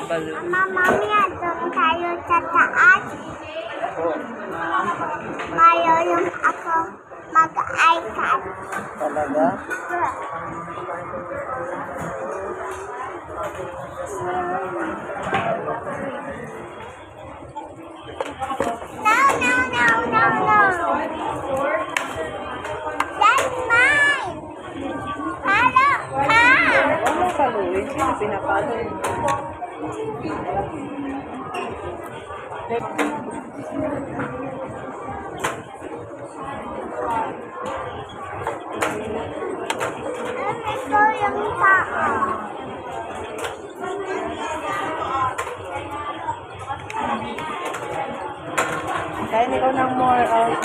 balloon. Mama, mamaya doon tayo sa taas. Mayroon ako mag-iPad. Talaga? No, no, no, no, no. That's mine. Palo ka. Ano paluin? Sino pinapalo? Ito yung tao. Kain ikaw ng more out.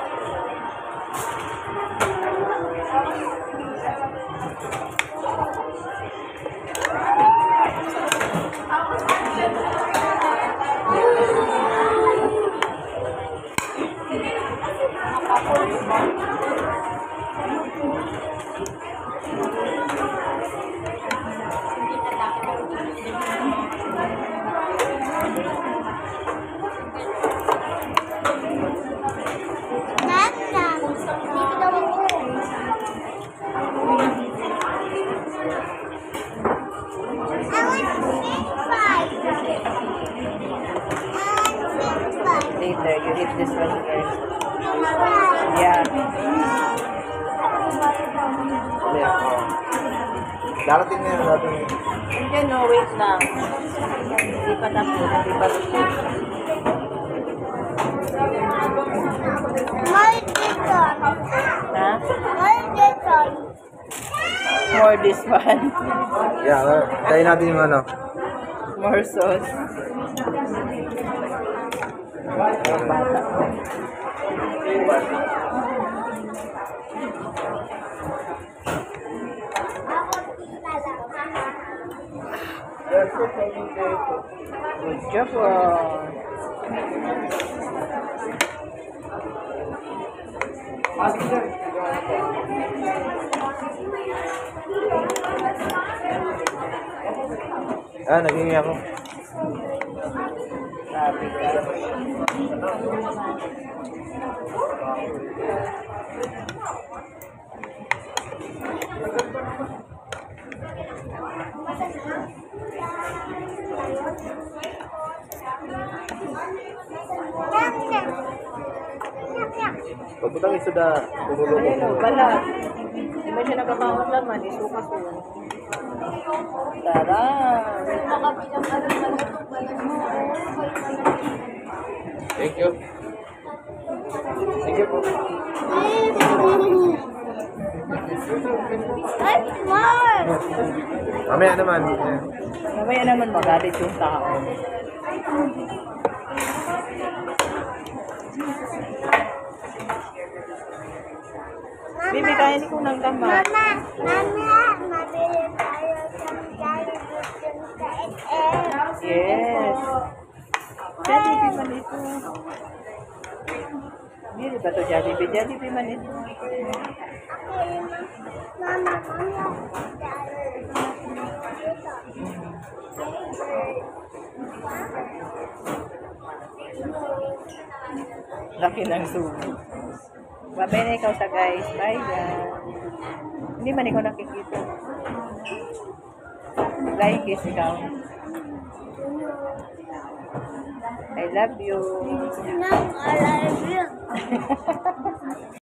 Later, you eat this one first. Yeah. Darating na yun natin. Hindi, no, wait lang. Hindi pa tapos, hindi pa tapos. More dito. Ha? More dito. More this one. Yeah, tayo natin yung ano. More sauce. Ang bata. Good job, Naging ako. Sabi ka. Pagputang isuda, tulog Ayun, ko. balat. Hindi mo siya nagkabawat naman, isukas mo. Tara! Thank you. Thank you po. That's more. Mamaya naman. Mamaya naman magalit yung tao. Bibi, kain ko ng tama. Mama, mabili tayo sa Jollibee sa SM. Yes. Jollibee man ito. Hindi ba ito Jollibee? Jollibee man ito. Okay, mama, mamaya Laki ng sumo. Babay na ikaw sa guys. Bye guys. Hindi man ikaw nakikita. Flying kiss ikaw. I love you. No, I love you.